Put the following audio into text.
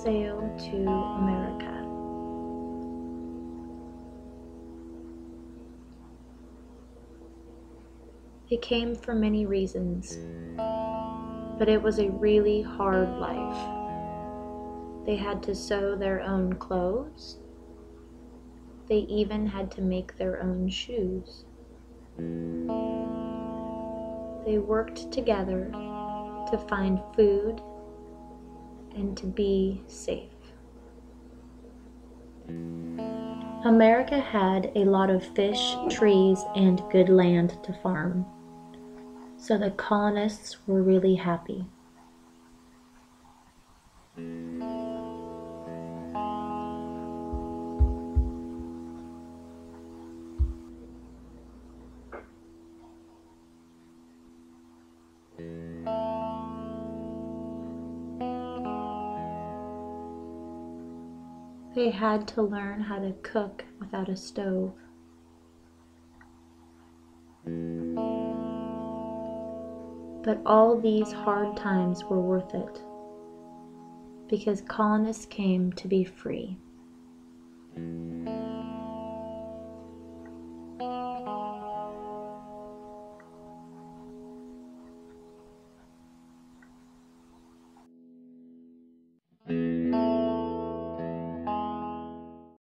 sail to America. They came for many reasons, but it was a really hard life. They had to sew their own clothes. They even had to make their own shoes. They worked together to find food and to be safe. America had a lot of fish, trees, and good land to farm, so the colonists were really happy. They had to learn how to cook without a stove. But all these hard times were worth it, because colonists came to be free.